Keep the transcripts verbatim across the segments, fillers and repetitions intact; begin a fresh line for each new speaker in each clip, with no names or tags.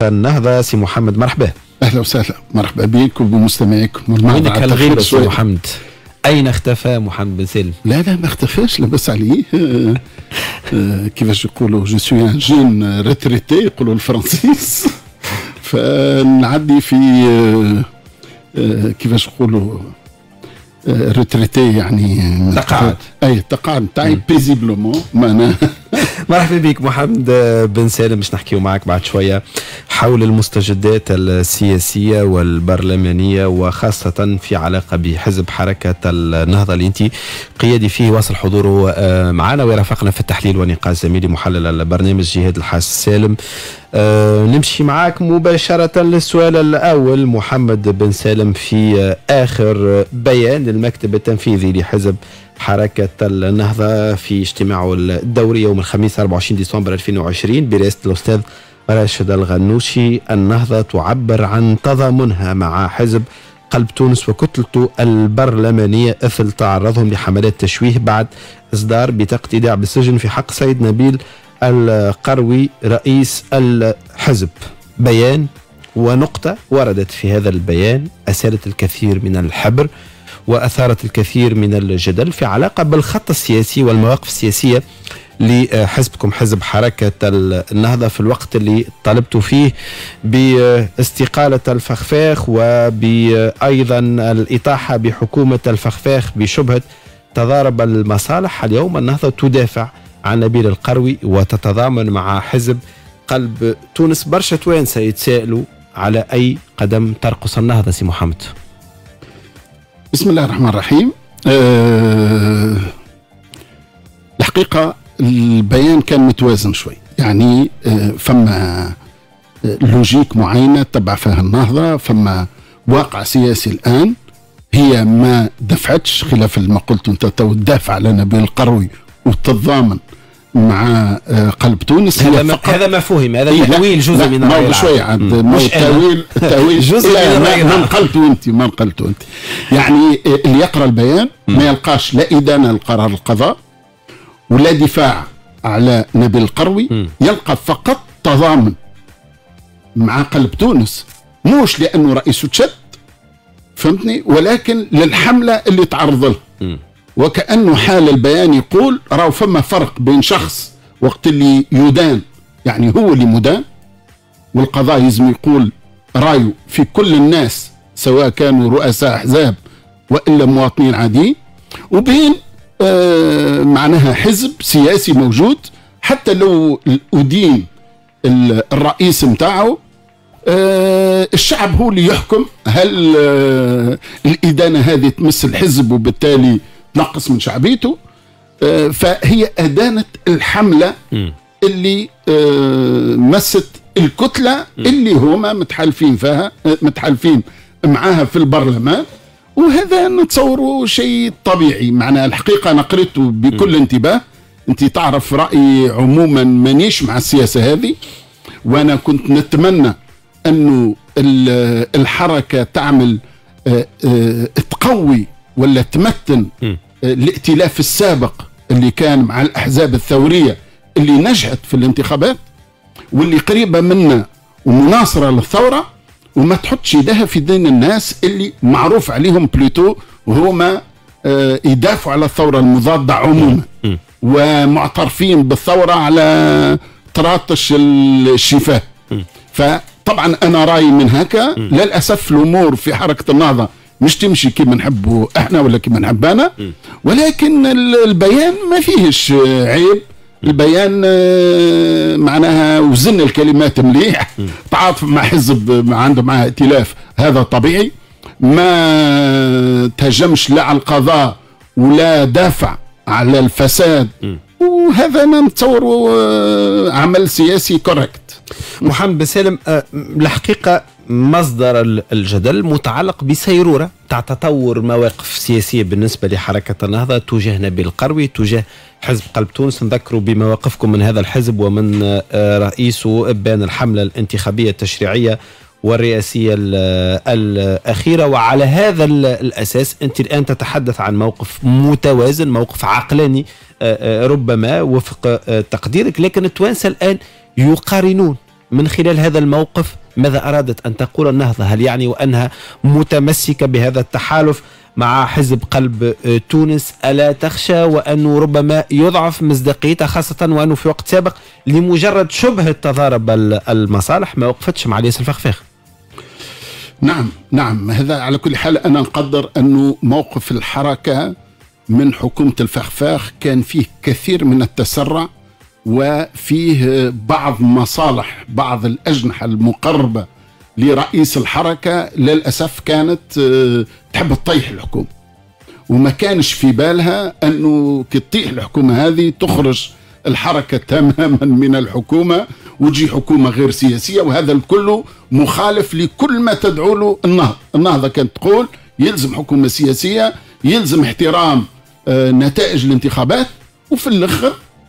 النهضة سي محمد، مرحبا.
اهلا وسهلا، مرحبا بك وبمستمعيكم.
وينك هالغيبة سي محمد؟ أين اختفى محمد بن سالم؟
لا لا ما اختفاش، لاباس عليه. كيفاش يقولوا جو سوي ان جون ريتريتي يقولوا الفرنسيس. فنعدي في كيفاش يقولوا ريتريتي، يعني
تقاعد.
اي تقاعد تاعي بيزيبلومون معناها.
مرحبا بك محمد بن سالم، باش نحكيو معك بعد شويه حول المستجدات السياسيه والبرلمانيه وخاصه في علاقه بحزب حركه النهضه اللي انت قيادي فيه. واصل حضوره معنا ويرافقنا في التحليل ونقاش زميلي محلل البرنامج جهاد الحاج سالم. أه نمشي معاك مباشرة للسؤال الأول. محمد بن سالم، في آخر بيان للمكتب التنفيذي لحزب حركة النهضة في اجتماعه الدوري يوم الخميس أربعة وعشرين ديسمبر ألفين وعشرين برئاسة الأستاذ راشد الغنوشي، النهضة تعبر عن تضامنها مع حزب قلب تونس وكتلته البرلمانية إثر تعرضهم لحملات تشويه بعد إصدار بطاقة إيداع بالسجن في حق سيد نبيل القروي رئيس الحزب. بيان ونقطة وردت في هذا البيان أثارت الكثير من الحبر وأثارت الكثير من الجدل في علاقة بالخط السياسي والمواقف السياسية لحزبكم حزب حركة النهضة في الوقت اللي طلبتوا فيه باستقالة الفخفاخ وبأيضا الإطاحة بحكومة الفخفاخ بشبهة تضارب المصالح. اليوم النهضة تدافع عن نبيل القروي وتتضامن مع حزب قلب تونس. برشا توانسة يتساءلوا على أي قدم ترقص النهضة سي محمد.
بسم الله الرحمن الرحيم. أه الحقيقة البيان كان متوازن شوي، يعني أه فما لوجيك معينة تبع فيها النهضة، فما واقع سياسي الآن هي ما دفعتش، خلاف ما قلت انت تدافع على نبيل القروي وتتضامن مع قلب تونس.
هذا ما هذا ما فهم، هذا إيه تأويل جزء من الرأي العام.
شوي عاد مش تأويل تأويل
جزء من الرأي العام.
ما نقلته انت ما نقلته انت يعني اللي يقرا البيان ما يلقاش لا إدانة لقرار القضاء ولا دفاع على نبيل القروي، يلقى فقط تضامن مع قلب تونس، مش لأنه رئيسه تشد فهمتني، ولكن للحملة اللي تعرض لها. وكأنه حال البيان يقول راهو فما فرق بين شخص وقت اللي يدان، يعني هو اللي مدان والقضاء يزم يقول رايه في كل الناس سواء كانوا رؤساء أحزاب وإلا مواطنين عاديين، وبين آه معناها حزب سياسي موجود حتى لو أدين الرئيس متاعه آه الشعب هو اللي يحكم. هل آه الإدانة هذه تمس الحزب وبالتالي نقص من شعبيته؟ آه فهي أدانة الحملة م. اللي آه مست الكتلة م. اللي هما متحالفين فيها متحالفين معاها في البرلمان، وهذا نتصوره شيء طبيعي. معناها الحقيقة أنا قريته بكل م. انتباه. أنت تعرف رأيي عموما مانيش مع السياسة هذه، وأنا كنت نتمنى أنه الحركة تعمل آه آه تقوي ولا تمتن الائتلاف السابق اللي كان مع الأحزاب الثورية اللي نجحت في الانتخابات واللي قريبة منا ومناصرة للثورة، وما تحطش يدها في دين الناس اللي معروف عليهم بلوتو وهما آه يدافعوا على الثورة المضادة عموما ومعترفين بالثورة على طراطش الشفاه. فطبعا أنا رأيي من هكا. للأسف الأمور في حركة النهضة مش تمشي كما نحبوا احنا ولا كما نحب انا، ولكن البيان ما فيهش عيب. البيان معناها وزن الكلمات مليح، تعاطف مع حزب ما عنده معاه ائتلاف، هذا طبيعي. ما تهجمش لا على القضاء ولا دافع على الفساد، وهذا انا نتصوره عمل سياسي كوريكت.
محمد بن سالم، الحقيقة مصدر الجدل متعلق بسيرورة تاع تطور مواقف سياسية بالنسبة لحركة النهضة تجاه نبيل القروي تجاه حزب قلب تونس. نذكروا بمواقفكم من هذا الحزب ومن رئيسه إبان الحملة الانتخابية التشريعية والرئاسية الأخيرة، وعلى هذا الأساس أنت الآن تتحدث عن موقف متوازن، موقف عقلاني ربما وفق تقديرك، لكن التوانسة الآن يقارنون من خلال هذا الموقف ماذا أرادت أن تقول النهضة؟ هل يعني وأنها متمسكة بهذا التحالف مع حزب قلب تونس؟ ألا تخشى وأنه ربما يضعف مصداقيتها، خاصة وأنه في وقت سابق لمجرد شبهة تضارب المصالح ما وقفتش مع الياس الفخفاخ؟
نعم نعم، هذا على كل حال أنا نقدر أنه موقف الحركة من حكومة الفخفاخ كان فيه كثير من التسرع، وفيه بعض مصالح بعض الأجنحة المقربة لرئيس الحركة للأسف كانت تحب تطيح الحكومة، وما كانش في بالها أنه كي تطيح الحكومة هذه تخرج الحركة تماما من الحكومة وتجي حكومة غير سياسية، وهذا الكل مخالف لكل ما تدعو له النهضة. النهضة كانت تقول يلزم حكومة سياسية، يلزم احترام نتائج الانتخابات، وفي الأخر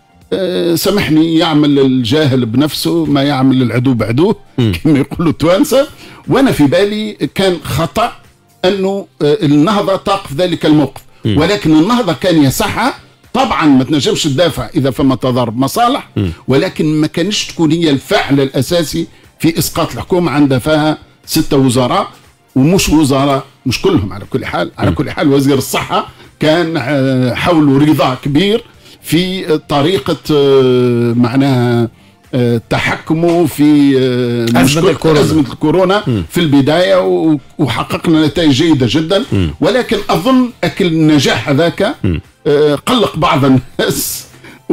سامحني يعمل الجاهل بنفسه ما يعمل العدو بعدوه كما يقولوا التوانسة. وانا في بالي كان خطأ انه النهضة تقف ذلك الموقف، ولكن النهضة كان يصحها. طبعا ما تنجمش تدافع اذا فما تضارب مصالح، ولكن ما كانش تكون هي الفعل الاساسي في اسقاط الحكومة. عندها فيها ستة وزراء، ومش وزراء مش كلهم على كل حال. على كل حال وزير الصحة كان حوله رضا كبير في طريقة معناها تحكمه في
أزمة الكورونا,
أزمة الكورونا في البداية، وحققنا نتائج جيدة جدا. ولكن أظن أكل النجاح هذاك قلق بعض الناس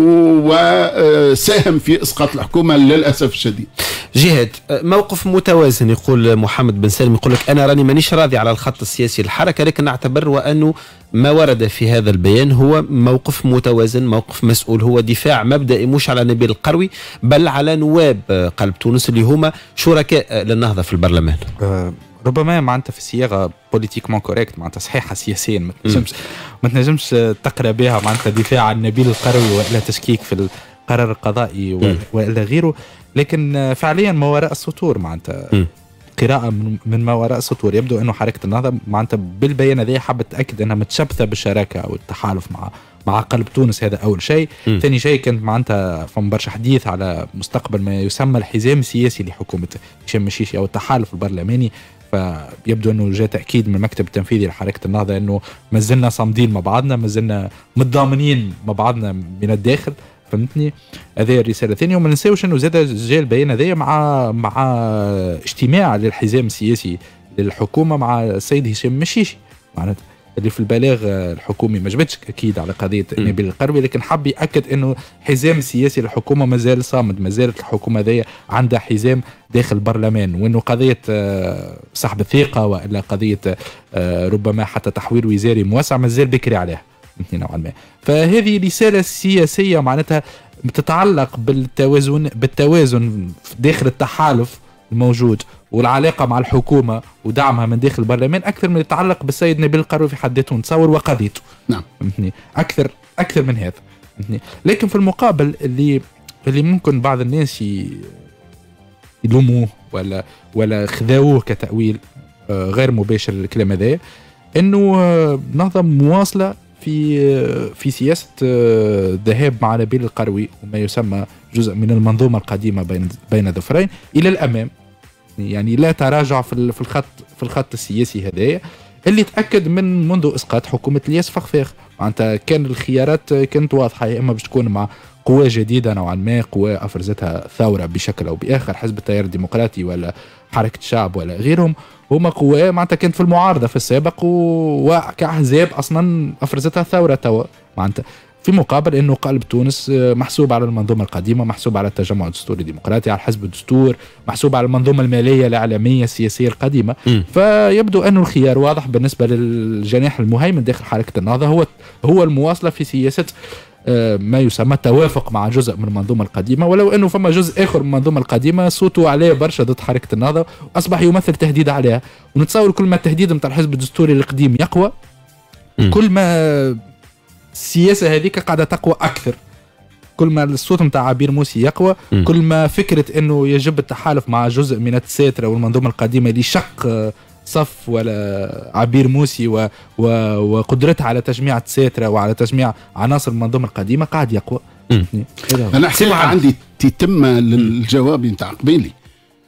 وساهم في اسقاط الحكومه للاسف الشديد.
جهاد، موقف متوازن يقول محمد بن سالم، يقول لك انا راني مانيش راضي على الخط السياسي للحركه، لكن نعتبر وانه ما ورد في هذا البيان هو موقف متوازن، موقف مسؤول، هو دفاع مبدئي مش على نبيل القروي بل على نواب قلب تونس اللي هما شركاء للنهضه في البرلمان.
أه ربما معناتها في صياغه بوليتيكمون كوريكت، معناتها صحيحه سياسيا، ما تنجمش ما تنجمش تقرا بها معناتها دفاع عن نبيل القروي والا تشكيك في القرار القضائي والا غيره، لكن فعليا ما وراء السطور معناتها قراءه من ما وراء السطور. يبدو انه حركه النهضه معناتها بالبيان هذا حابه تاكد انها متشبثه بالشراكه او التحالف مع مع قلب تونس. هذا اول شيء. ثاني شيء كانت معناتها فما برشا حديث على مستقبل ما يسمى الحزام السياسي لحكومه هشام مشيشي او التحالف البرلماني. فيبدو انه جاء تاكيد من المكتب التنفيذي لحركه النهضه انه ما زلنا صامدين مع بعضنا، ما زلنا متضامنين مع بعضنا من الداخل، فهمتني؟ هذه الرساله الثانيه. وما ننساوش انه زاد جاء البيان هذايا مع مع اجتماع للحزام السياسي للحكومه مع السيد هشام مشيشي، معناتها اللي في البلاغ الحكومي ما جبتش اكيد على قضيه نبيل القروي، لكن حب ياكد انه حزام سياسي للحكومه ما زال صامد، ما زالت الحكومه ذي عندها حزام داخل البرلمان، وانه قضيه سحب الثقه والا قضيه ربما حتى تحوير وزاري موسع ما زال بكري عليها نوعا ما. فهذه رساله سياسيه معناتها تتعلق بالتوازن بالتوازن داخل التحالف الموجود والعلاقة مع الحكومة ودعمها من داخل البرلمان أكثر من يتعلق بالسيد نبيل القروي في حد ذاته نتصور وقضيته.
نعم.
أكثر أكثر من هذا. لكن في المقابل اللي اللي ممكن بعض الناس يلوموه ولا ولا خذاوه كتأويل غير مباشر للكلام هذا، إنه نهضة مواصلة في في سياسة الذهاب مع نبيل القروي وما يسمى جزء من المنظومة القديمة بين بين ظفرين إلى الأمام. يعني لا تراجع في الخط في الخط السياسي هذايا اللي تأكد من منذ إسقاط حكومة الياس فخفاخ. معناتها كان الخيارات كانت واضحة، يا إما باش تكون مع قوى جديدة نوعا ما، قوى أفرزتها ثورة بشكل أو بآخر، حزب التيار الديمقراطي ولا حركة الشعب ولا غيرهم، هما قوى معناتها كانت في المعارضة في السابق وكأحزاب أصلا أفرزتها ثورة توا. معناتها في مقابل انه قلب تونس محسوب على المنظومه القديمه، محسوب على التجمع الدستوري الديمقراطي، على حزب الدستور، محسوب على المنظومه الماليه الاعلاميه السياسيه القديمه. م. فيبدو انه الخيار واضح بالنسبه للجناح المهيمن داخل حركه النهضه، هو هو المواصله في سياسه ما يسمى التوافق مع جزء من المنظومه القديمه، ولو انه فما جزء اخر من المنظومه القديمه صوته عليه برشا ضد حركه النهضه واصبح يمثل تهديد عليها. ونتصور كل ما التهديد نتاع الحزب الدستوري القديم يقوى، م. كل ما السياسة هذيك قاعدة تقوى أكثر، كل ما الصوت متاع عبير موسي يقوى، م. كل ما فكرة أنه يجب التحالف مع جزء من التساترة والمنظومة القديمة لشق صف ولا عبير موسي و... و... وقدرتها على تجميع التساترة وعلى تجميع عناصر المنظومة القديمة قاعد يقوى.
أنا حسيت عندي تتم للجواب نتاع قبيلي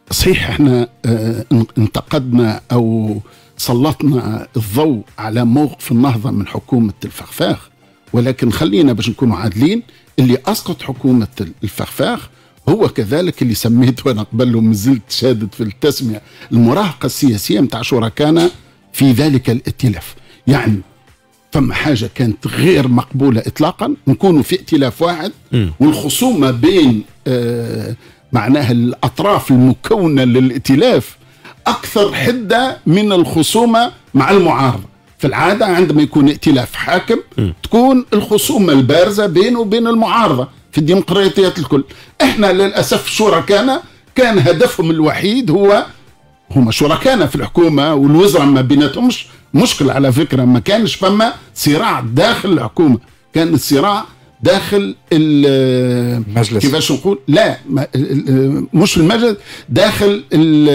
صحيح احنا اه انتقدنا او سلطنا الضوء على موقف النهضة من حكومة الفخفاخ، ولكن خلينا باش نكونوا عادلين، اللي أسقط حكومة الفخفاخ هو كذلك اللي سميت وانا قبل ومازلت شادد في التسمية المراهقة السياسية متاع شركائنا في ذلك الائتلاف. يعني فما حاجة كانت غير مقبولة إطلاقا نكونوا في ائتلاف واحد م. والخصومة بين آه معناها الأطراف المكونة للائتلاف أكثر حدة من الخصومة مع المعارضة. في العادة عندما يكون ائتلاف حاكم م. تكون الخصومة البارزة بينه وبين المعارضة في الديمقراطيات الكل. احنا للأسف شركائنا كان هدفهم الوحيد هو هما شركائنا في الحكومة والوزراء ما بيناتهمش مشكلة على فكرة، ما كانش فما صراع داخل الحكومة، كان الصراع داخل المجلس. كيفاش نقول؟ لا مش المجلس، داخل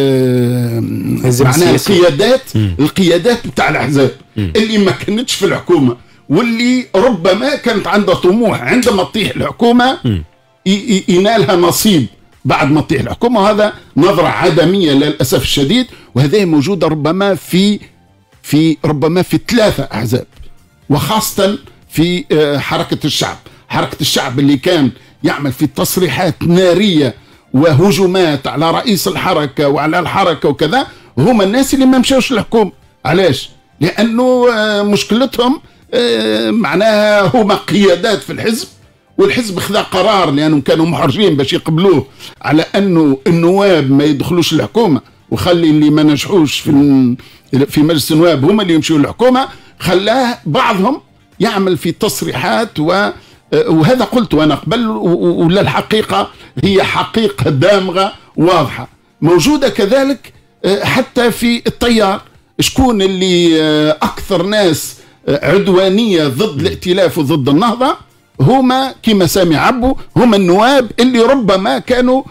معناها القيادات م. القيادات بتاع الأحزاب اللي ما كانتش في الحكومة واللي ربما كانت عندها طموح عندما تطيح الحكومة م. ينالها نصيب بعد ما تطيح الحكومة. وهذا نظرة عدمية للأسف الشديد، وهذه موجودة ربما في في ربما في ثلاثة أحزاب، وخاصة في حركة الشعب. حركة الشعب اللي كان يعمل في تصريحات نارية وهجومات على رئيس الحركة وعلى الحركة وكذا، هم الناس اللي ما مشاوش الحكومة. علاش؟ لأنه مشكلتهم معناها هما قيادات في الحزب، والحزب خذا قرار لأنهم كانوا محرجين باش يقبلوه على أنه النواب ما يدخلوش الحكومة، وخلي اللي ما نجحوش في في مجلس النواب هم اللي يمشوا الحكومة. خلاه بعضهم يعمل في تصريحات و وهذا قلت وانا قبل، ولا الحقيقة هي حقيقة دامغة واضحة موجودة. كذلك حتى في التيار، شكون اللي أكثر ناس عدوانية ضد الائتلاف وضد النهضة؟ هما كما سامي عبو، هما النواب اللي ربما كانوا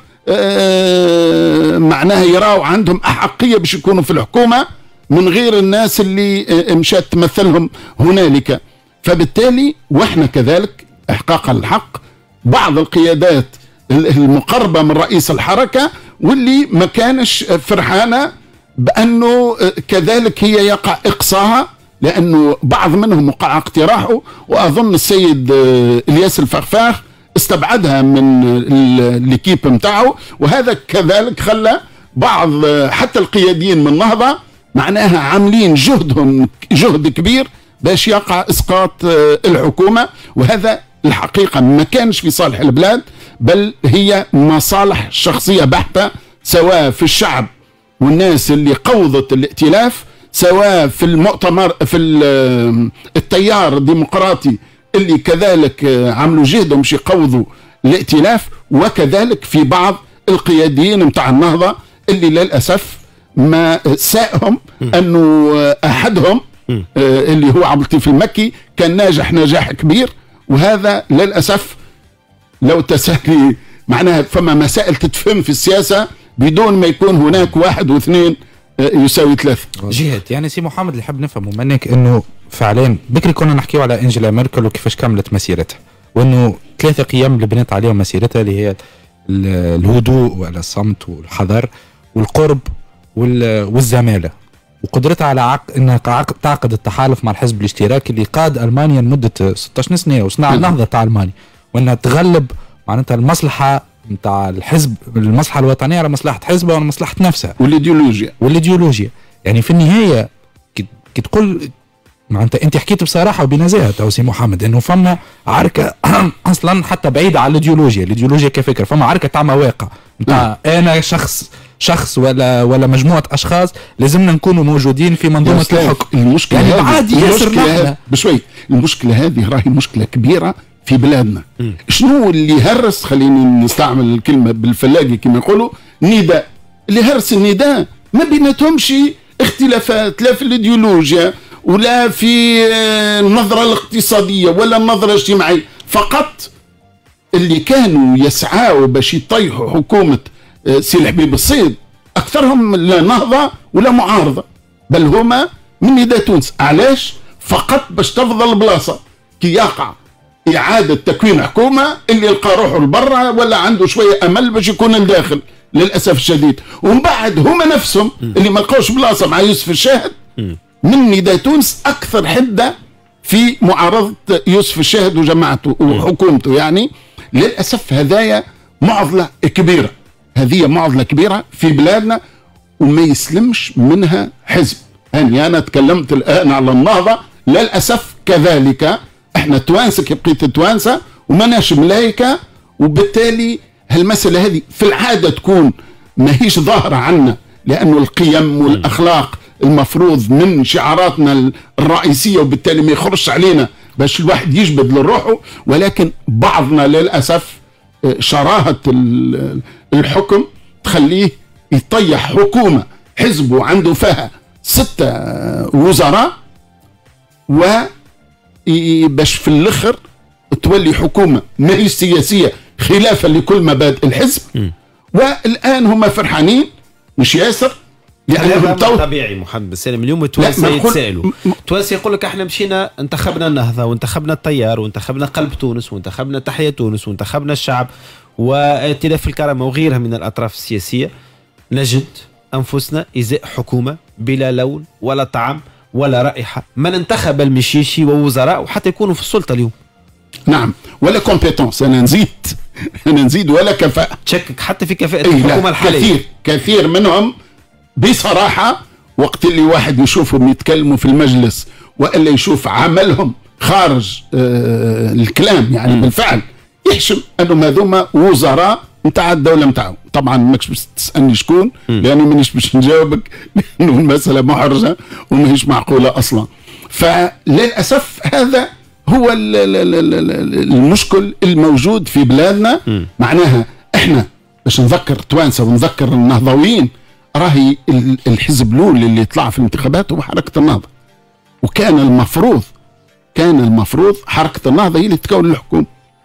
معناها يراوا عندهم أحقية باش يكونوا في الحكومة من غير الناس اللي مشات تمثلهم هنالك. فبالتالي واحنا كذلك احقاقا الحق بعض القيادات المقربة من رئيس الحركة واللي ما كانش فرحانة بأنه كذلك هي يقع إقصاها، لأنه بعض منهم وقع اقتراحه، وأظن السيد إلياس الفخفاخ استبعدها من الكيب متاعه، وهذا كذلك خلى بعض حتى القياديين من النهضة معناها عاملين جهدهم جهد كبير باش يقع إسقاط الحكومة. وهذا الحقيقة ما كانش في صالح البلاد، بل هي مصالح شخصية بحتة، سواء في الشعب والناس اللي قوضت الائتلاف، سواء في المؤتمر في التيار الديمقراطي اللي كذلك عملوا جهدهم باش يقوضوا الائتلاف، وكذلك في بعض القياديين متاع النهضة اللي للأسف ما سائهم أنه أحدهم اللي هو عبد اللطيف المكي كان ناجح نجاح كبير. وهذا للأسف لو تسالي معناها فما مسائل تتفهم في السياسة بدون ما يكون هناك واحد واثنين يساوي ثلاثة.
جهد يعني سي محمد اللي حاب نفهمه منك انه فعليا بكري كنا نحكيو على انجيلا ميركل وكيفاش كملت مسيرتها، وانه ثلاثة قيم اللي بنيت عليهم مسيرتها اللي هي الهدوء ولا الصمت والحذر والقرب والزمالة، وقدرتها على عق... انها تعقد التحالف مع الحزب الاشتراكي اللي قاد المانيا لمده ستة عشر سنه وصنع النهضه تاع المانيا، وانها تغلب معناتها المصلحه نتاع الحزب، المصلحه الوطنيه على مصلحه حزبها وعلى مصلحه نفسها
والايديولوجيا
والايديولوجيا. يعني في النهايه كي تقول معناتها انت حكيت بصراحه وبنزاهه تو سي محمد انه فما عركه اصلا حتى بعيده عن الايديولوجيا، الايديولوجيا كفكره، فما عركه تاع مواقع نتاع انا شخص شخص ولا ولا مجموعه اشخاص لازمنا نكونوا موجودين في منظومه الحكم.
المشكله
يعني
هذه
عادي ياسر لحظه
بشوي، المشكله هذه راهي مشكله كبيره في بلادنا. م. شنو اللي هرس، خليني نستعمل الكلمه بالفلاقي كما يقولوا، نداء. اللي هرس النداء ما بيناتهمش اختلافات لا في الايديولوجيا ولا في النظره الاقتصاديه ولا النظره الاجتماعيه، فقط اللي كانوا يسعوا باش يطيحوا حكومه سي الحبيب الصيد اكثرهم لا نهضه ولا معارضه، بل هما من نداء تونس. علاش؟ فقط باش تفضل بلاصه كي يقع اعاده تكوين حكومه اللي يلقى روحه لبرا ولا عنده شويه امل باش يكون الداخل. للاسف الشديد. ومن بعد هما نفسهم اللي ما لقوش بلاصه مع يوسف الشاهد من نداء تونس اكثر حده في معارضه يوسف الشاهد وجماعته وحكومته. يعني للاسف هذايا معضله كبيره، هذه معضله كبيره في بلادنا وما يسلمش منها حزب. يعني انا تكلمت الان على النهضه، للاسف كذلك احنا توانسه كبقيه التوانسه وماناش ملايكه، وبالتالي هالمساله هذه في العاده تكون ماهيش ظاهره عنا، لانه القيم والاخلاق المفروض من شعاراتنا الرئيسيه، وبالتالي ما يخرجش علينا باش الواحد يجبد لروحه. ولكن بعضنا للاسف شراهه الحكم تخليه يطيح حكومه حزبه عنده فيها ستة وزراء، وباش في الاخر تولي حكومه ما هي سياسيه خلافا لكل مبادئ الحزب. م. والان هم فرحانين مش ياسر،
لانهم تو طبيعي محمد بن سالم. اليوم التوانسه يتسائلوا، التوانسه يقول لك احنا مشينا انتخبنا النهضه وانتخبنا التيار وانتخبنا قلب تونس وانتخبنا تحيا تونس وانتخبنا الشعب وائتلاف الكرامه وغيرها من الاطراف السياسيه، نجد انفسنا ازاء حكومه بلا لون ولا طعم ولا رائحه، من انتخب المشيشي ووزراء وحتى يكونوا في السلطه اليوم.
نعم، ولا كومبيتونس، انا نزيد انا نزيد ولا كفاءه.
تشكك حتى في كفاءه الحكومه الحاليه.
كثير كثير منهم بصراحه وقت اللي واحد يشوفهم يتكلموا في المجلس والا يشوف عملهم خارج آه الكلام يعني م. بالفعل يحشم انهم هذوما وزراء نتاع الدوله نتاعو. طبعا ماكش باش تسالني شكون، لاني مانيش باش نجاوبك لانه المساله محرجه وماهيش معقوله اصلا. فللاسف هذا هو المشكل الموجود في بلادنا. م. معناها احنا باش نذكر توانسه ونذكر النهضويين، راهي الحزب الاول اللي طلع في الانتخابات هو حركه النهضه، وكان المفروض كان المفروض حركه النهضه هي اللي تكون الحكومه.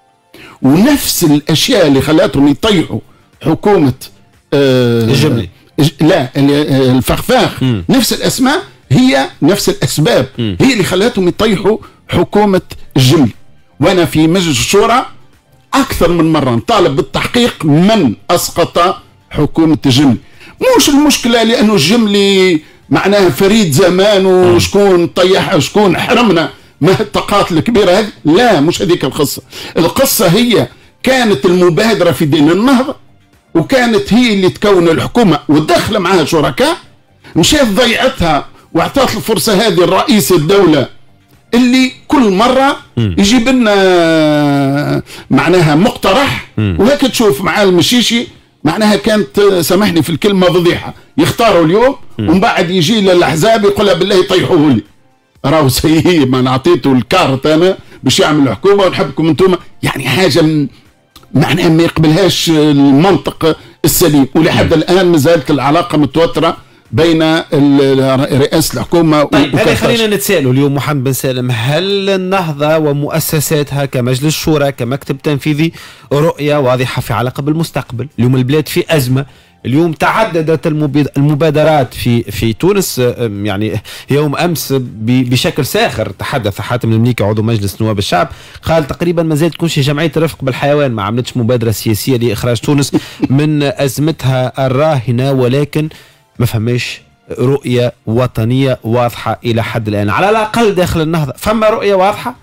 ونفس الاشياء اللي خلاتهم يطيحوا حكومه آه
الجملي
لا الفخفاخ، م. نفس الاسماء هي نفس الاسباب م. هي اللي خلاتهم يطيحوا حكومه الجملي. وانا في مجلس الشورى اكثر من مره نطالب بالتحقيق من اسقط حكومه الجملي. مش المشكله لانه الجملي معناها فريد زمان وشكون طيح شكون حرمنا ما الطاقات الكبيره هذه، لا مش هذيك القصه. القصه هي كانت المبادره في دين النهضه، وكانت هي اللي تكون الحكومه ودخل معها شركاء، مشات ضيعتها واعطت الفرصه هذه الرئيس الدوله اللي كل مره يجيب لنا معناها مقترح، وهيك تشوف مع المشيشي معناها كانت سامحني في الكلمه فضيحه، يختاروا اليوم ومن بعد يجي للاحزاب يقولها بالله طيحوه لي، راهو سيء ما نعطيته الكارت انا باش يعمل الحكومه ونحبكم انتم، يعني حاجه معناها ما يقبلهاش المنطق السليم. ولحد الان ما زالت العلاقه متوتره بين رئاسه الحكومه.
طيب هذا خلينا نتسائلوا اليوم محمد بن سالم، هل النهضه ومؤسساتها كمجلس الشورى كمكتب تنفيذي رؤيه واضحه في علاقه بالمستقبل؟ اليوم البلاد في ازمه، اليوم تعددت المبادرات في في تونس. يعني يوم امس بشكل ساخر تحدث حاتم المليكي عضو مجلس نواب الشعب، قال تقريبا ما زالت تكونش جمعيه الرفق بالحيوان ما عملتش مبادره سياسيه لاخراج تونس من ازمتها الراهنه، ولكن ما فماش رؤيه وطنيه واضحه الى حد الان، على الاقل داخل النهضه فما رؤيه واضحه؟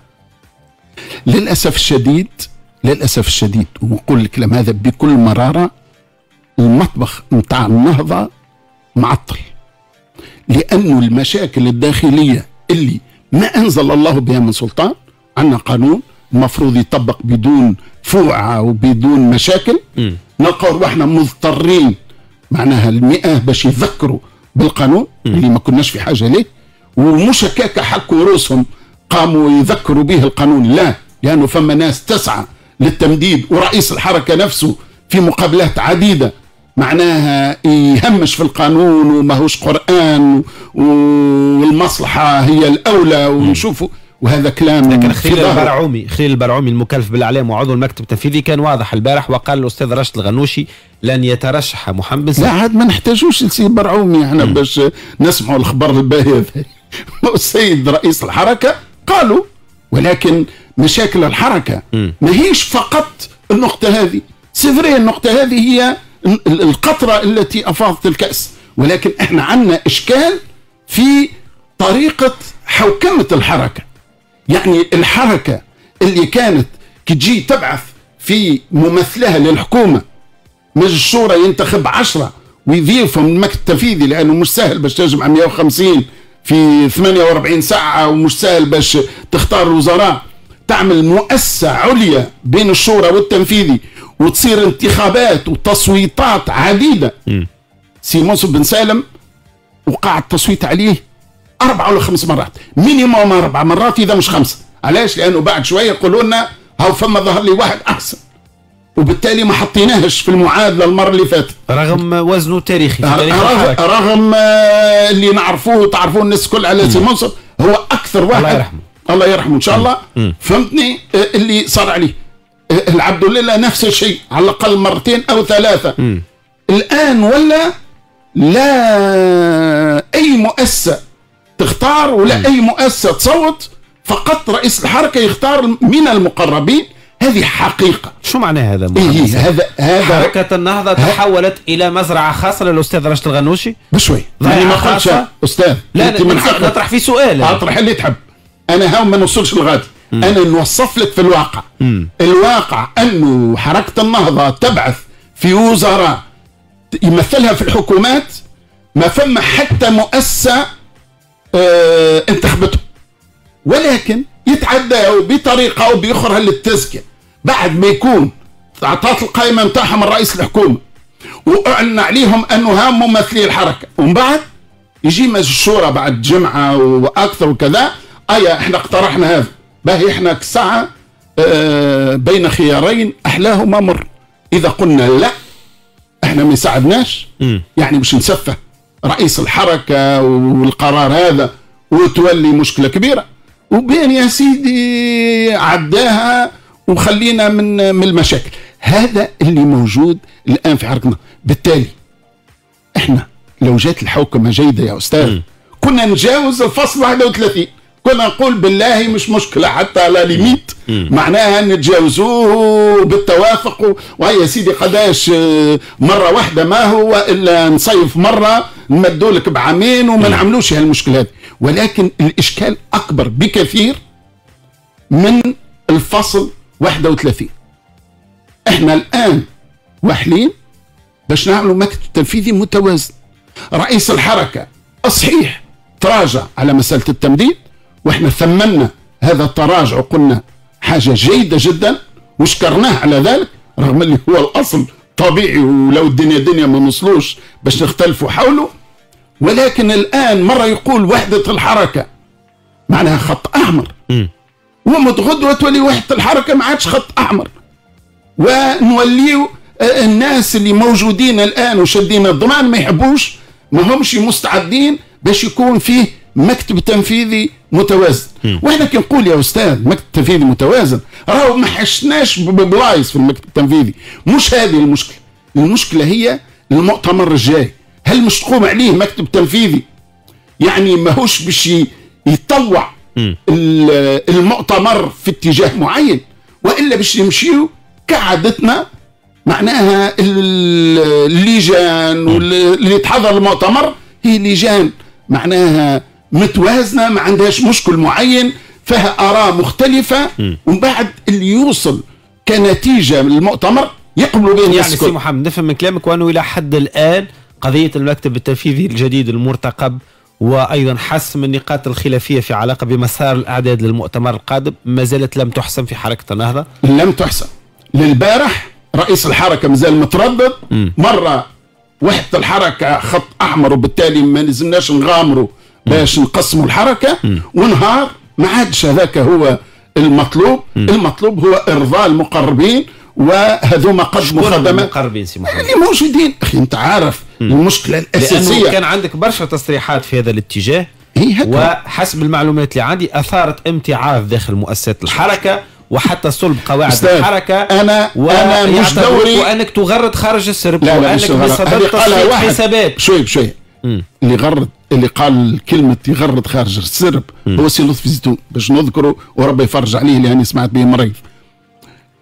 للاسف الشديد للاسف الشديد ونقول الكلام هذا بكل مراره، المطبخ نتاع النهضه معطل، لانه المشاكل الداخليه اللي ما انزل الله بها من سلطان. عندنا قانون المفروض يطبق بدون فوعه وبدون مشاكل، نلقاو روحنا مضطرين معناها المئة باش يذكروا بالقانون اللي ما كناش في حاجه ليه، ومش هكاك حكوا رؤوسهم قاموا يذكروا به القانون، لا، لانه فما ناس تسعى للتمديد، ورئيس الحركه نفسه في مقابلات عديده معناها يهمش في القانون وماهوش قرآن والمصلحة هي الأولى ونشوفوا، وهذا كلام.
لكن خليل البرعومي خليل البرعومي المكلف بالإعلام وعضو المكتب التنفيذي كان واضح البارح وقال الأستاذ راشد الغنوشي لن يترشح محمد بن سالم.
لا عاد ما نحتاجوش السي برعومي احنا باش نسمعوا الخبر الباهي هذا. السيد رئيس الحركة قالوا، ولكن مشاكل الحركة ما هيش فقط النقطة هذه. سيفري النقطة هذه هي القطرة التي أفاضت الكأس. ولكن احنا عندنا إشكال في طريقة حوكمة الحركة. يعني الحركة اللي كانت كتجي تبعث في ممثلها للحكومة، مجلس الشورى ينتخب عشرة ويضيفهم المكتب التنفيذي، لأنه مش سهل باش تجمع مئة وخمسين في ثمانية وأربعين ساعة، ومش سهل باش تختار الوزراء، تعمل مؤسسة عليا بين الشورى والتنفيذي وتصير انتخابات وتصويتات عديدة. م. سي منصف بن سالم وقع التصويت عليه أربع ولا خمس مرات، مينيموم أربع مرات إذا مش خمسة. علاش؟ لأنه بعد شوية يقولوا لنا هاو فما ظهر لي واحد أحسن، وبالتالي ما حطيناهش في المعادلة المرة اللي فاتت
رغم وزنه التاريخي في تاريخ
رغم, رغم اللي نعرفوه تعرفوه الناس الكل على سي منصف، هو أكثر واحد
الله يرحمه
الله يرحمه إن شاء الله. م. فهمتني اللي صار عليه العبد لله نفس الشيء على الأقل مرتين أو ثلاثة. م. الآن ولا لا أي مؤسسة تختار ولا م. أي مؤسسة تصوت، فقط رئيس الحركة يختار من المقربين. هذه حقيقة.
شو معناه هذا؟
إيه هذا هذا
حركة النهضة تحولت إلى مزرعة خاصة للأستاذ راشد الغنوشي
بشوي. يعني ما قلتش أستاذ،
لا من حقك نطرح في سؤال،
أطرح اللي تحب. أنا هاو ما نوصلش لغادي، أنا نوصف لك في الواقع. م. الواقع أنه حركة النهضة تبعث في وزراء يمثلها في الحكومات، ما فما حتى مؤسسة اه انتخبته، ولكن يتعداوا بطريقة أو بأخرى للتزكية بعد ما يكون أعطت القائمة نتاعها من رئيس الحكومة وأعلن عليهم أنه هم ممثلي الحركة، ومن بعد يجي مجلس الشورى بعد جمعة وأكثر وكذا، أيا إحنا اقترحنا هذا، باهي إحنا كساعة اه بين خيارين أحلاهما مر. إذا قلنا لا إحنا ما يساعدناش، يعني باش نسفه رئيس الحركة والقرار هذا وتولي مشكلة كبيرة، وبين يا سيدي عداها وخلينا من من المشاكل. هذا اللي موجود الآن في حركتنا. بالتالي احنا لو جات الحوكمة جيدة يا أستاذ م. كنا نجاوز الفصل واحد وثلاثين، كنا نقول بالله مش مشكلة حتى على ليميت، معناها نتجاوزوه بالتوافق. وهي سيدي قداش مرة واحدة ما هو إلا نصيف مرة نمدولك بعامين وما نعملوش هالمشكلة هذه. ولكن الإشكال أكبر بكثير من الفصل واحد وثلاثين. احنا الآن واحلين باش نعملوا مكتب تنفيذي متوازن. رئيس الحركة صحيح تراجع على مسألة التمديد، واحنا ثمنا هذا التراجع وقلنا حاجة جيدة جدا وشكرناه على ذلك، رغم اللي هو الأصل طبيعي، ولو الدنيا دنيا ما نوصلوش باش نختلفوا حوله. ولكن الآن مرة يقول وحدة الحركة معناها خط أحمر، ومتغدوة تولي وحدة الحركة ما عادش خط أحمر، ونوليو الناس اللي موجودين الآن وشدين الضمان ما يحبوش، ما همش مستعدين باش يكون فيه مكتب تنفيذي متوازن. واحنا كي نقول يا استاذ مكتب تنفيذي متوازن، راهو ما حشناش ببلايص في المكتب التنفيذي، مش هذه المشكله. المشكله هي المؤتمر الجاي، هل مش تقوم عليه مكتب تنفيذي يعني ماهوش باش يطوع المؤتمر في اتجاه معين، والا باش يمشيو كعادتنا، معناها اللجان اللي تحضر المؤتمر هي لجان معناها متوازنه، ما عندهاش مشكل معين، فيها اراء مختلفه، ومن بعد اللي يوصل كنتيجه من المؤتمر يقبلوا به الناس.
يعني سي محمد نفهم من كلامك وانه الى حد الان قضيه المكتب التنفيذي الجديد المرتقب وايضا حسم النقاط الخلافيه في علاقه بمسار الاعداد للمؤتمر القادم ما زالت لم تحسم في حركه النهضه؟
لم تحسم. للبارح رئيس الحركه مازال متردد، م. مره وحده الحركه خط احمر وبالتالي ما لازمناش نغامروا باش نقسموا الحركه، م. ونهار ما عادش هذاك هو المطلوب. م. المطلوب هو ارضاء المقربين، وهذوما قدموا خدمات
المقربين سي محمد
اللي موجودين. اخي انت عارف م. المشكله الاساسيه
لانه كان عندك برشا تصريحات في هذا الاتجاه، وحسب المعلومات اللي عندي اثارت امتعاض داخل مؤسسات الحركه وحتى صلب قواعد الحركه.
انا انا مش دوري
وانك تغرد خارج السرب،
لا لا
وانك بصدد تصفية حسابات.
شوي بشوي م. اللي غرد اللي قال كلمه يغرد خارج السرب م. هو سي لطفي زيتون باش نذكره وربي يفرج عليه، لاني سمعت به مريض.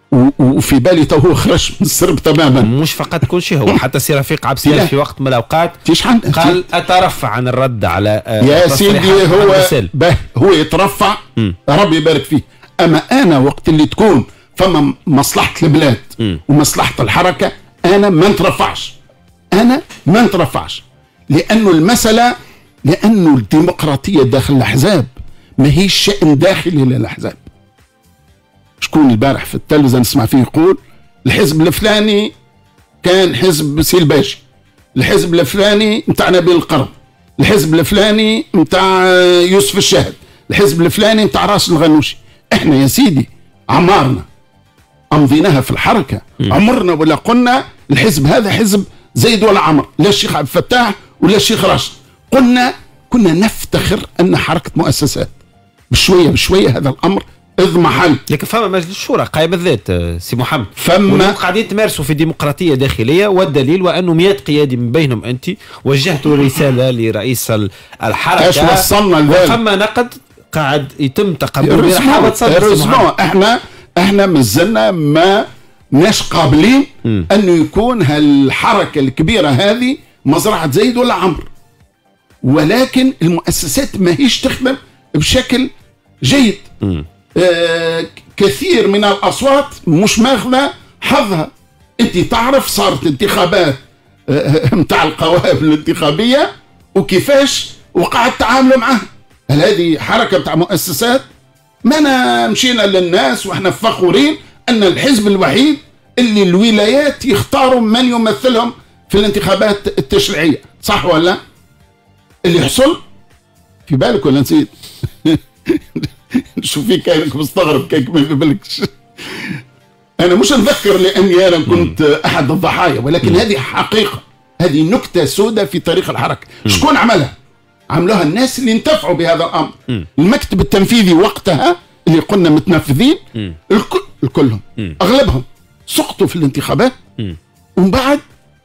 وفي بالي تو هو خرج من السرب تماما.
مش فقط كل شيء، هو حتى سي رفيق عبد السلام في وقت من الاوقات قال اترفع عن الرد على
يا سيدي. هو به هو يترفع م. ربي يبارك فيه. اما انا وقت اللي تكون فما مصلحه البلاد م. ومصلحه الحركه انا ما نترفعش، انا ما نترفعش، لانه المساله لانه الديمقراطيه داخل الاحزاب ما هي شأن داخلي للاحزاب. شكون البارح في التلفزه نسمع فيه يقول الحزب الفلاني كان حزب سيلباشي، الحزب الفلاني نتاع نبيل القرن، الحزب الفلاني نتاع يوسف الشاهد، الحزب الفلاني نتاع راس الغنوشي. احنا يا سيدي عمارنا امضيناها في الحركه، عمرنا ولا قلنا الحزب هذا حزب زيد ولا عمر، لا الشيخ عبد الفتاح ولا الشيخ راشد. قلنا كنا نفتخر ان حركه مؤسسات. بشويه بشويه هذا الامر اضمحل.
لكن فما مجلس الشورى قايم بالذات سي محمد،
فما
قاعدين تمارسوا في ديمقراطيه داخليه، والدليل وانه مئات قيادي من بينهم انت وجهتوا رساله لرئيس الحركه.
ايش وصلنا لذلك؟
فما نقد قاعد يتم تقبله.
احنا احنا مازلنا ما ناش قابلين انه يكون هالحركه الكبيره هذه مزرعه زيد ولا عمرو، ولكن المؤسسات ما هيش تخدم بشكل جيد. م. آه كثير من الاصوات مش ماخذه حظها. انت تعرف صارت انتخابات نتاع آه القوائم الانتخابيه وكيفاش وقعد تعاملوا معها. هل هذه حركه بتاع مؤسسات؟ ما أنا مشينا للناس واحنا فخورين ان الحزب الوحيد اللي الولايات يختاروا من يمثلهم في الانتخابات التشريعيه، صح ولا؟ اللي حصل في بالك ولا نسيت؟ شوف فيك كانك مستغرب كيك ما في بالكش. انا مش نذكر لاني انا كنت احد الضحايا، ولكن هذه حقيقه، هذه نكته سوداء في تاريخ الحركه. شكون عملها؟ عملوها الناس اللي انتفعوا بهذا الامر. المكتب التنفيذي وقتها اللي قلنا متنفذين الكل كلهم اغلبهم سقطوا في الانتخابات، ومن بعد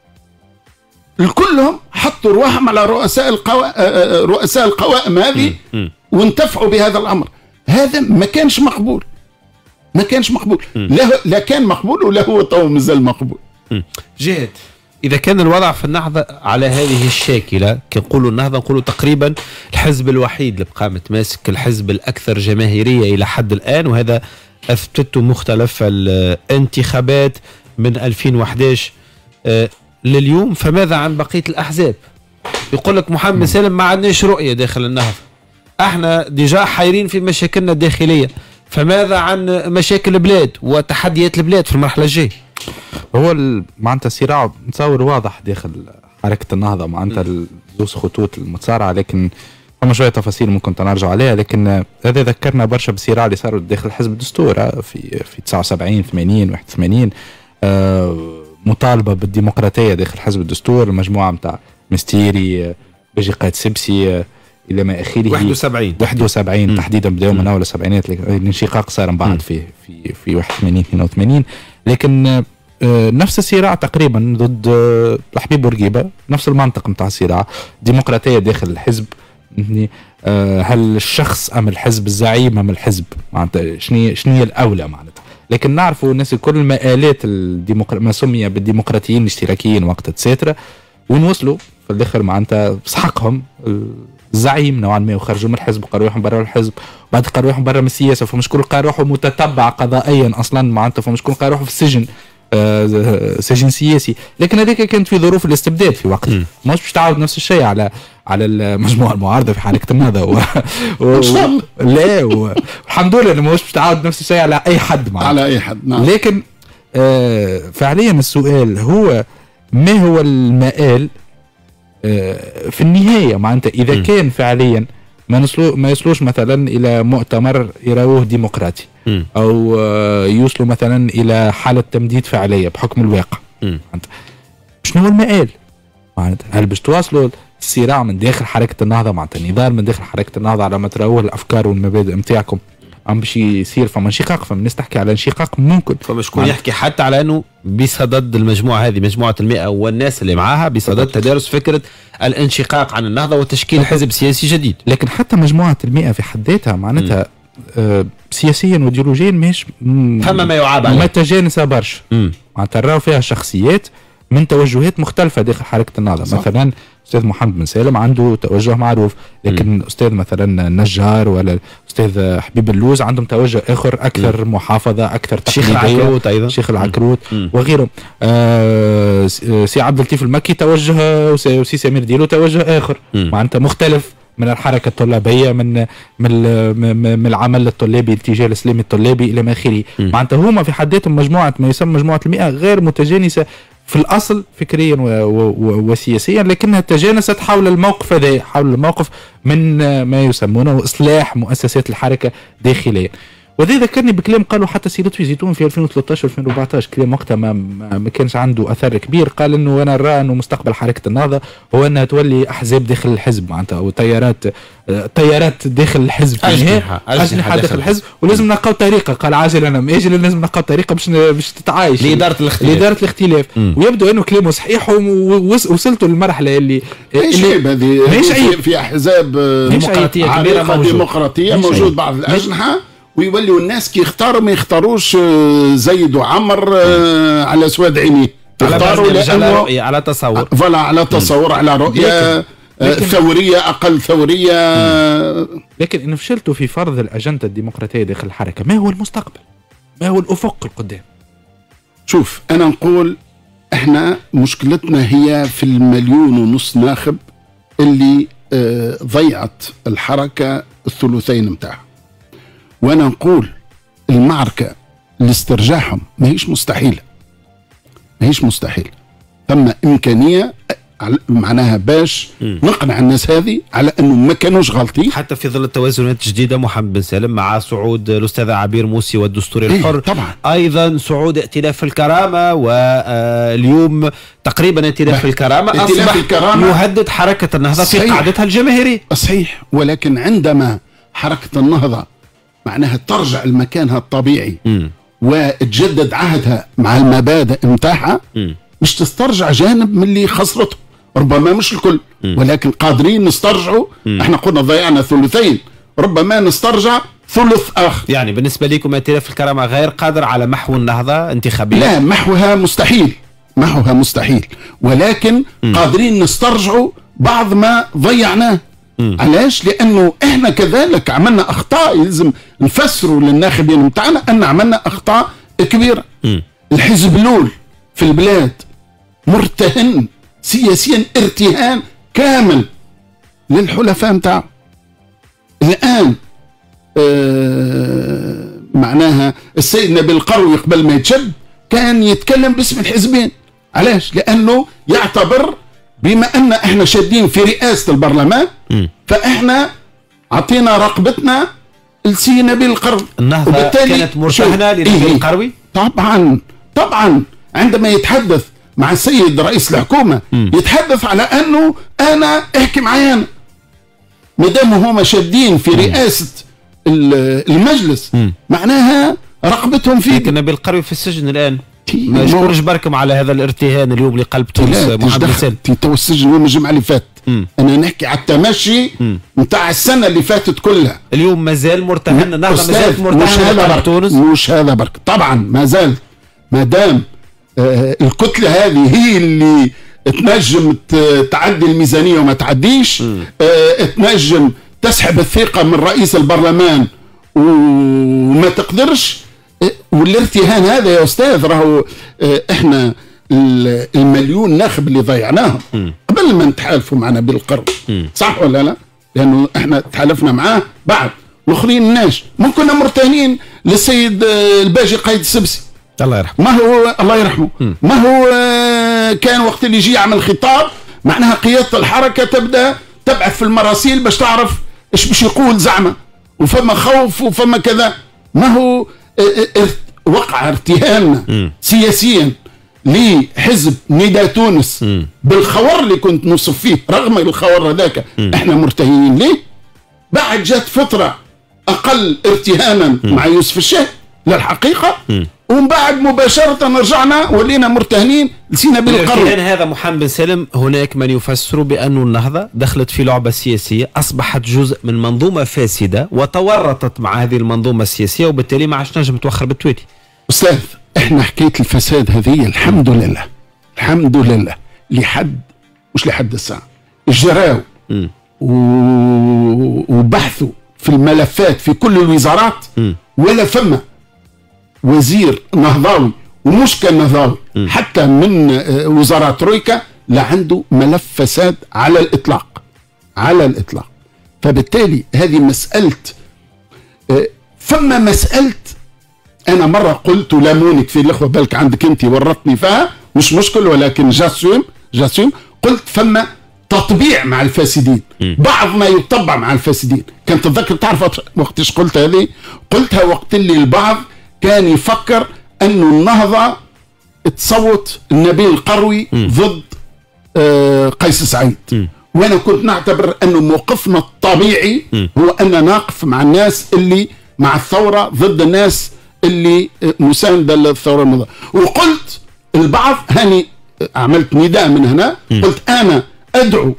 الكلهم حطوا رواحهم على رؤساء القوائم رؤساء القوائم هذه وانتفعوا بهذا الامر. هذا ما كانش مقبول، ما كانش مقبول. لا لا كان مقبول ولا هو تو مازال مقبول.
جهد، إذا كان الوضع في النهضة على هذه الشاكلة، كنقولوا النهضة نقولوا تقريبا الحزب الوحيد اللي بقى متماسك، الحزب الأكثر جماهيرية إلى حد الآن، وهذا أثبتته مختلف الانتخابات من ألفين وأحد عشر آه لليوم. فماذا عن بقية الأحزاب؟ يقول لك محمد سالم ما عندناش رؤية داخل النهضة، احنا ديجا حايرين في مشاكلنا الداخلية، فماذا عن مشاكل البلاد وتحديات البلاد في المرحلة الجاية؟
هو معناتها الصراع متصور واضح داخل حركة النهضة، معناتها زوز خطوط المتصارعة، لكن فما شوية تفاصيل ممكن تنرجع عليها. لكن هذا ذكرنا برشا بالصراع اللي صار داخل حزب الدستور في في تسعة وسبعين ثمانين واحد وثمانين. آه مطالبة بالديمقراطية داخل حزب الدستور، المجموعة متاع مستيري بيجي قائد سبسي الى ما اخره
واحد وسبعين
واحد وسبعين تحديدا بداوا من اول السبعينات. الانشقاق صار من بعد في في في واحد وثمانين اثنين وثمانين. لكن نفس الصراع تقريبا ضد الحبيب بورقيبه، نفس المنطق نتاع الصراع، ديمقراطيه داخل الحزب. هل الشخص ام الحزب، الزعيم ام الحزب، معناتها شنو شنو هي الاولى معناتها. لكن نعرفوا الناس كل المآلات الديمقرا... ما سمي بالديمقراطيين الاشتراكيين وقت تساترا وين وصلوا في الاخر، معناتها بسحقهم الزعيم نوعا ما وخرجوا من الحزب، قالوا روحهم برا الحزب، وبعد قالوا روحهم برا من السياسه، فمش كل قال روحهم متتبع قضائيا اصلا معناتها، فمش كل قال روحهم في السجن آه سجن سياسي. لكن هذيك كانت في ظروف الاستبداد في وقت، مش باش تعاود نفس الشيء على على المجموعه المعارضه في حركه النهضه و... و... لا والحمد لله مش باش تعاود نفس الشيء على اي حد معناتها.
على اي حد نعم.
لكن آه فعليا السؤال هو ما هو المآل آه في النهايه معناتها، اذا م. كان فعليا ما نصلو ما يصلوش مثلا الى مؤتمر يراوه ديمقراطي م. او آه يوصلوا مثلا الى حاله تمديد فعليه بحكم الواقع، شنو هو المآل معناتها؟ هل باش تواصلوا الصراع من داخل حركه النهضه معناتها، النضال من داخل حركه النهضه على ما تراوه الافكار والمبادئ نتاعكم عم باش يصير فما انشقاق؟ فما الناس تحكي على انشقاق ممكن،
فما شكون يحكي حتى على انه بصدد المجموعه هذه مجموعه المئة والناس اللي معاها بصدد تدارس فكره الانشقاق عن النهضه وتشكيل حزب سياسي جديد.
لكن حتى مجموعه المئة في حد ذاتها معناتها آه سياسيا وايديولوجيا ماهيش
فما ما يعاب عليه
متجانسه برشا معناتها راهو فيها شخصيات من توجهات مختلفه داخل حركه النهضه. صح. مثلا استاذ محمد بن سالم عنده توجه معروف، لكن م. استاذ مثلا النجار ولا استاذ حبيب اللوز عندهم توجه اخر اكثر م. محافظه اكثر تقليديه.
شيخ العكروت ايضا
شيخ العكروت وغيرهم. آه سي عبد اللطيف المكي توجه وسي سمير ديلو توجه اخر معناتها مختلف من الحركه الطلابيه من من من العمل الطلابي الاتجاه الاسلامي الطلابي الى ما اخره. معناتها هما في حد ذاتهم مجموعه ما يسمى مجموعه المئة غير متجانسه في الاصل فكريا وسياسيا، لكنها تجانست حول الموقف هذا، حول الموقف من ما يسمونه اصلاح مؤسسات الحركه داخليا. وهذا ذكرني بكلام قالوا حتى سي لطفي زيتون في ألفين وثلاثة عشر ألفين وأربعة عشر، كلام وقتها ما, ما كانش عنده اثر كبير. قال انه انا نرى انه مستقبل حركه النهضه هو انها تولي احزاب داخل الحزب معناتها، وتيارات تيارات داخل الحزب في
اجنحه
اجنحه داخل الحزب، ولازم نلقاو طريقه. قال عاجلا ام اجلا لازم نلقاو طريقه باش باش تتعايش
لاداره الاختلاف
لاداره الاختلاف. ويبدو انه كلامه صحيح ووصلتوا للمرحله اللي
اللي هذه في, في احزاب
ديمقراطيه كبيره
ديمقراطيه موجود بعض الاجنحه، ويولوا الناس كي يختاروا ما يختاروش زيد وعمر على سواد عينيه،
يختاروا لأنه على تصور
فلا على تصور على رؤية ثورية أقل ثورية.
لكن إن فشلتوا في فرض الأجندة الديمقراطية داخل الحركة، ما هو المستقبل؟ ما هو الأفق القدام؟
شوف أنا نقول إحنا مشكلتنا هي في المليون ونص ناخب اللي ضيعت الحركة الثلثين متاعها. وانا نقول المعركه لاسترجاعهم ما هيش مستحيله، ما هيش مستحيله، ثم امكانيه معناها باش نقنع الناس هذه على انه ما كانوش غلطين،
حتى في ظل التوازنات الجديده. محمد بن سالم مع صعود الاستاذ عبير موسي والدستور الحر،
طبعا
ايضا صعود ائتلاف الكرامه، واليوم تقريبا ائتلاف الكرامه اصبح الكرامة يهدد حركه النهضه في قاعدتها الجماهيريه.
صحيح، ولكن عندما حركه النهضه معناها ترجع لمكانها الطبيعي م. وتجدد عهدها مع المبادئ متاعها، مش تسترجع جانب من اللي خسرته، ربما مش الكل م. ولكن قادرين نسترجعوا. م. احنا قلنا ضيعنا ثلثين، ربما نسترجع ثلث اخر.
يعني بالنسبه لكم ائتلاف الكرامه غير قادر على محو النهضه انتخابيا؟
لا، محوها مستحيل، محوها مستحيل، ولكن م. قادرين نسترجعوا بعض ما ضيعناه. مم. علاش؟ لانه احنا كذلك عملنا اخطاء يلزم نفسروا للناخبين بتاعنا ان عملنا اخطاء كبيره. مم. الحزب الاول في البلاد مرتهن سياسيا ارتهان كامل للحلفاء نتاعو. الان آه معناها السيد نبيل القروي قبل ما يتشد كان يتكلم باسم الحزبين. علاش؟ لانه يعتبر بما ان احنا شادين في رئاسه البرلمان م. فاحنا عطينا رقبتنا لسي نبيل القروي.
النهضه كانت مرتهنه لنبيل إيه القروي؟
طبعا طبعا. عندما يتحدث مع السيد رئيس الحكومه م. يتحدث على انه انا احكي معايا انا، ما دام هما شادين في رئاسه المجلس م. معناها رقبتهم فيه.
لكن نبيل القروي في السجن الان، ما يشكرش بركم على هذا الارتهان اليوم اللي قلب تونس. محمد سالم
تو السجن يوم الجمعه اللي فات، انا نحكي على التمشي نتاع السنه اللي فاتت كلها.
اليوم مازال مرتهن النهضه، مازال مرتهن تونس.
مش هذا برك، طبعا ما زال، ما دام آه الكتله هذه هي اللي تنجم تعدي الميزانيه وما تعديش، آه تنجم تسحب الثقه من رئيس البرلمان وما تقدرش. والارتهان هذا يا استاذ راهو احنا المليون ناخب اللي ضيعناهم قبل ما نتحالفوا معنا بالقرب، صح ولا لا؟ لانه احنا تحالفنا معاه بعد، والاخرين الناس ممكن كنا مرتهنين للسيد الباجي قايد السبسي
الله يرحمه.
ما هو الله يرحمه م. ما هو كان وقت اللي يجي يعمل خطاب معناها قياده الحركه تبدا تبعث في المراسيل باش تعرف ايش باش يقول زعمه، وفما خوف وفما كذا. ما هو وقع ارتهاننا سياسيا لحزب نداء تونس م. بالخور اللي كنت نوصف فيه، رغم الخور هذاك احنا مرتهنين ليه. بعد جات فتره اقل ارتهانا م. مع يوسف الشاه للحقيقه م. ومن بعد مباشرة رجعنا ولينا مرتهنين لسينا بالقرن.
الان هذا محمد بن سالم هناك من يفسر بأن النهضة دخلت في لعبة سياسية، أصبحت جزء من منظومة فاسدة وتورطت مع هذه المنظومة السياسية، وبالتالي ما عادش نجم توخر بالتوالي.
أستاذ احنا حكاية الفساد هذه الحمد لله الحمد لله لحد مش لحد الساعة جراو و... وبحثوا في الملفات في كل الوزارات م. ولا فما وزير نهضاوي ومش كان نهضاوي حتى من وزارات ترويكا لا عنده ملف فساد على الإطلاق على الإطلاق. فبالتالي هذه مسألة فما مسألة أنا مرة قلت لامونك في الأخوة بالك عندك أنت ورطني فيها مش مشكل، ولكن جاسوم جاسوم قلت فما تطبيع مع الفاسدين، بعض ما يطبع مع الفاسدين. كنت تتذكر تعرف وقتش قلت هذه؟ قلتها وقت اللي البعض كان يفكر أنه النهضة تصوت النبيل القروي م. ضد آه قيس سعيد م. وأنا كنت نعتبر أنه موقفنا الطبيعي م. هو أن نقف مع الناس اللي مع الثورة ضد الناس اللي مساندة للثورة المضادة. وقلت البعض هاني عملت نداء من هنا م. قلت أنا أدعو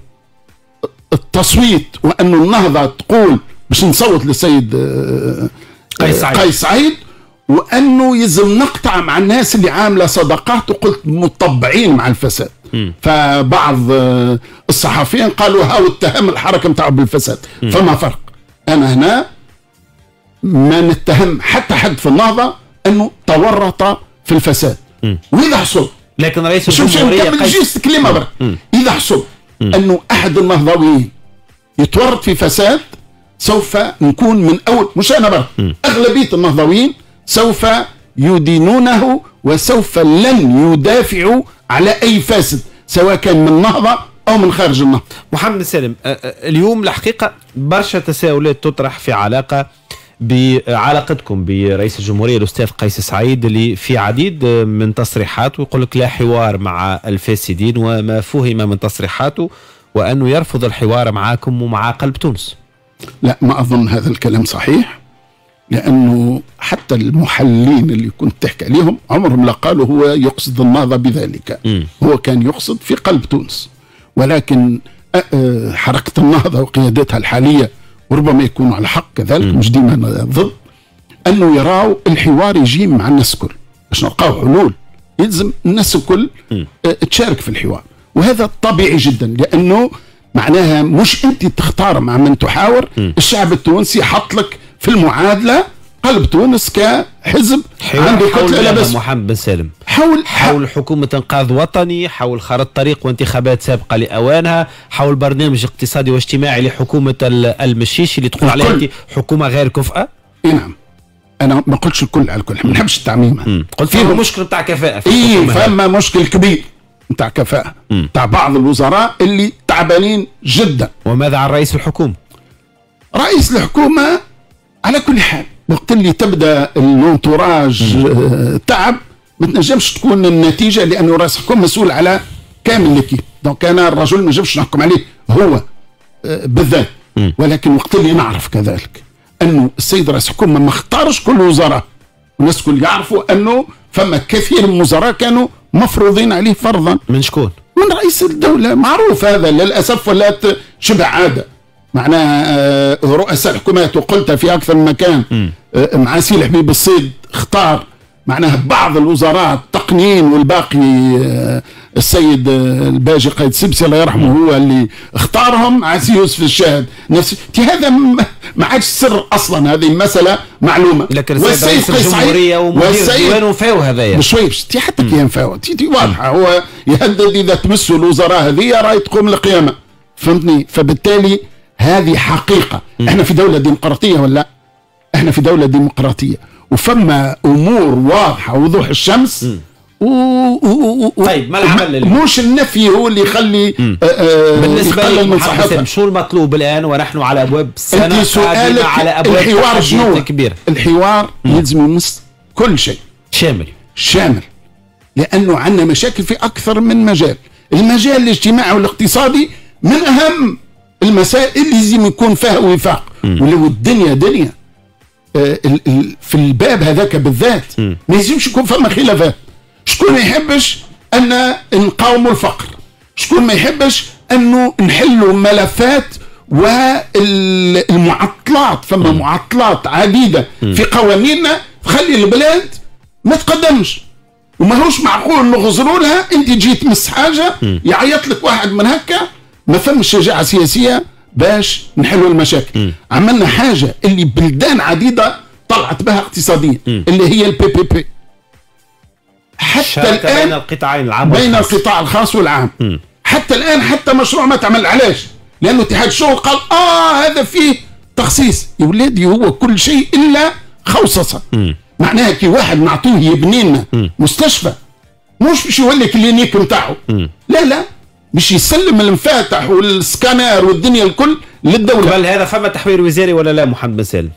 التصويت وأن النهضة تقول باش نصوت للسيد آه قيس سعيد, قيس سعيد وأنه يلزم نقطع مع الناس اللي عاملة صدقات وقلت مطبعين مع الفساد. م. فبعض الصحفيين قالوا هاو اتهم الحركة متاعه بالفساد. م. فما فرق. أنا هنا ما نتهم حتى حد في النهضة أنه تورط في الفساد. م. وإذا حصل
لكن رئيس الجمهورية
قيس كلمة برا إذا حصل أنه أحد النهضويين يتورط في فساد سوف نكون من أول مش أنا برا أغلبية النهضويين سوف يدينونه وسوف لن يدافعوا على أي فاسد سواء كان من النهضة أو من خارج النهضة.
محمد سالم اليوم الحقيقة برشا تساؤلات تطرح في علاقة بعلاقتكم برئيس الجمهورية الأستاذ قيس سعيد اللي في عديد من تصريحاته يقول لك لا حوار مع الفاسدين، وما فهم من تصريحاته وأنه يرفض الحوار معاكم ومع قلب تونس.
لا ما أظن هذا الكلام صحيح، لأنه حتى المحللين اللي كنت تحكي عليهم عمرهم لا قالوا هو يقصد النهضة بذلك. م. هو كان يقصد في قلب تونس، ولكن حركة النهضة وقيادتها الحالية وربما يكونوا على حق كذلك م. مش ديما ضد أنه يراوا الحوار يجي مع الناس الكل باش نلقاو حلول. يلزم الناس الكل تشارك في الحوار، وهذا طبيعي جدا، لأنه معناها مش أنت تختار مع من تحاور. م. الشعب التونسي حط لك في المعادلة قلب تونس كحزب عنده كتلة لا بس.
محمد بن سالم
حول
حول حكومة انقاذ وطني، حول خارطة طريق وانتخابات سابقة لأوانها، حول برنامج اقتصادي واجتماعي لحكومة المشيشي اللي تقول عليها انت حكومة غير كفءة.
نعم انا ما قلتش الكل على الكل، ما نحبش التعميم.
قلت فيه مشكل بتاع كفاءة في
ايه، فما مشكل كبير بتاع كفاءة بتاع بعض الوزراء اللي تعبانين جدا.
وماذا عن رئيس الحكومة؟
رئيس الحكومة على كل حال وقت اللي تبدا الانتوراج تعب ما تنجمش تكون النتيجه، لانه رئيس الحكومه مسؤول على كامل ليكيب. دونك انا الرجل ما نجمش نحكم عليه هو بالذات، ولكن وقت اللي نعرف كذلك انه السيد رئيس الحكومه ما اختارش كل الوزراء، والناس الكل يعرفوا انه فما كثير من الوزراء كانوا مفروضين عليه فرضا.
من شكون؟
من رئيس الدوله، معروف هذا للاسف ولا شبه عاده. معناها رؤساء الحكومات وقلتها في اكثر من مكان مع سي الحبيب الصيد اختار معناها بعض الوزراء التقنيين والباقي السيد الباجي قايد سبسي الله يرحمه هو اللي اختارهم. مع سي يوسف الشاهد نفس هذا ما عادش سر اصلا، هذه مساله معلومه.
لكن السيد رئيس الجمهوريه ومدير الديوان وفاو هذايا
بشويش تي حتى كي ينفاو تي واضحه، هو يهدد اذا تمسوا الوزراء هذه راهي تقوم القيامه، فهمتني؟ فبالتالي هذه حقيقة. م. احنا في دولة ديمقراطية ولا لا؟ احنا في دولة ديمقراطية وفما امور واضحة وضوح الشمس. و... و... و...
طيب ما العمل اللي
مش النفي هو اللي يخلي
آه بالنسبة لي شو المطلوب الان ونحن على ابواب السنة قادمة على ابواب
الحوار شنو؟
كبيرة.
الحوار م. يلزم يمس كل شيء
شامل
شامل، لانه عندنا مشاكل في اكثر من مجال. المجال الاجتماعي والاقتصادي من اهم المسائل اللي لازم يكون فيها وفاق. ولو الدنيا دنيا آه في الباب هذاك بالذات ما يلزمش يكون فما خلافات. شكون ما يحبش ان نقاوموا الفقر؟ شكون ما يحبش انه نحلوا ملفات والمعطلات؟ فما معطلات عديده في قوانيننا تخلي البلاد ما تقدمش، وما هوش معقول نغزروا لها. انت جيت تمس حاجه يعيط لك واحد من هكا، ما فمش شجاعه سياسيه باش نحلوا المشاكل. عملنا حاجه اللي بلدان عديده طلعت بها اقتصاديا اللي هي البي بي بي. حتى الان
بين القطاعين العام
بين القطاع الخاص والعام. م. حتى الان حتى مشروع ما تعمل. علاش؟ لانه اتحاد الشغل قال اه هذا فيه تخصيص. يا ولادي هو كل شيء الا خوصصه. م. معناها كي واحد نعطوه يبني لنا مستشفى مش باش يولي كلينيك نتاعو، لا لا باش يسلم المفاتح والسكانر والدنيا الكل للدوله.
قبل هذا فما تحوير وزاري ولا لا محمد بن سالم؟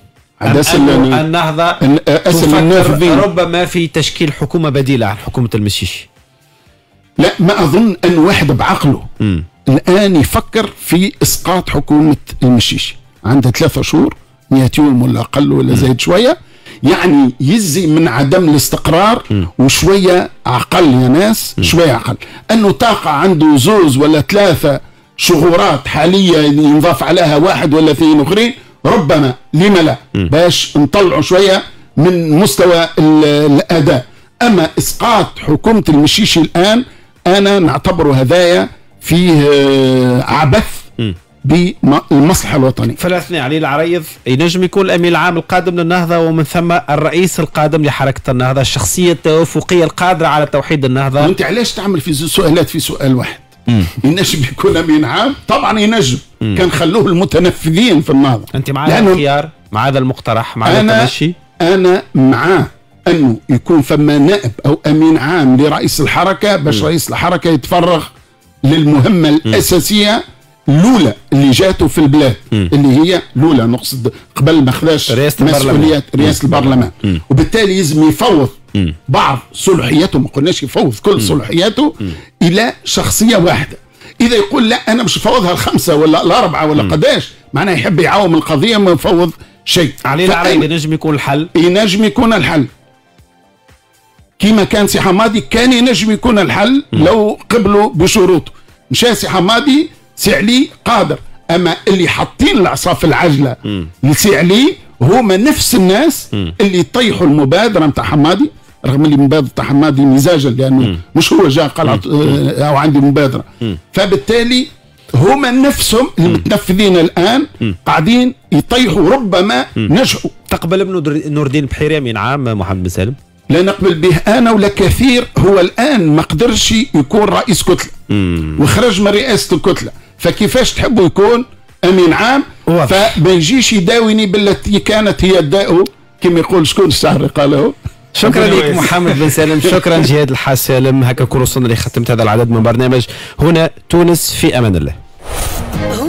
النهضه تفكر ربما في تشكيل حكومه بديله عن حكومه المشيشي.
لا ما اظن ان واحد بعقله م. الان يفكر في اسقاط حكومه المشيشي. عندها ثلاثة شهور مئة يوم ولا اقل ولا زايد شويه، يعني يزي من عدم الاستقرار م. وشويه عقل يا ناس م. شويه عقل. انه طاقه عنده زوز ولا ثلاثه شهورات حاليه ينضاف عليها واحد ولا اثنين اخرين ربما، لما لا؟ م. باش نطلعوا شويه من مستوى الاداء. اما اسقاط حكومه المشيشي الان انا نعتبره هدايا فيه عبث بالمصلحه الوطنيه.
فلسنا علي العريض ينجم يكون الامين العام القادم للنهضه ومن ثم الرئيس القادم لحركه النهضه، الشخصيه التوافقيه القادره على توحيد النهضه.
وانت علاش تعمل في سؤالات في سؤال واحد؟ ينجم يكون امين عام؟ طبعا ينجم. مم. كان خلوه المتنفذين في النهضه.
انت مع هذا الخيار؟ مع هذا المقترح؟ مع هذا التمشي؟
انا معاه انه يكون فما نائب او امين عام لرئيس الحركه باش رئيس الحركه يتفرغ للمهمه الاساسيه الاولى اللي جاته في البلاد. مم. اللي هي الاولى نقصد قبل ما خذاش مسؤوليات رئاسه البرلمان. مم. وبالتالي لازم يفوض مم. بعض صلاحياته، ما قلناش يفوض كل صلاحياته الى شخصيه واحده. اذا يقول لا انا مش فوضها الخمسه ولا الاربعه ولا مم. قداش، معناه يحب يعاوم القضيه ما يفوض شيء.
علي العريض ينجم يكون الحل،
ينجم يكون الحل كيما كان سي حمادي، كان ينجم يكون الحل مم. لو قبلوا بشروطه. مشى سي حمادي، سي علي قادر. اما اللي حاطين العصا في العجله لسي علي هما نفس الناس م. اللي يطيحوا المبادره نتاع حمادي، رغم اللي مبادره تاع حمادي مزاجا لانه م. مش هو جاء قال او عندي مبادره. م. فبالتالي هما نفسهم المتنفذين الان م. قاعدين يطيحوا ربما نجحوا.
تقبل ابن نور الدين بحيري امين عام محمد بن سالم؟
لا نقبل به انا ولا كثير. هو الان ما قدرش يكون رئيس كتله وخرج من رئاسه الكتله، فكيفاش تحبوا يكون امين عام؟ فما يجيش يداويني بالتي كانت هي الداء كما يقول شكون الشعر قاله.
شكرا لك محمد بن سالم، شكرا جهاد الحاسالم. هكا كون وصلنا لختمت هذا العدد من برنامج هنا تونس في امان الله.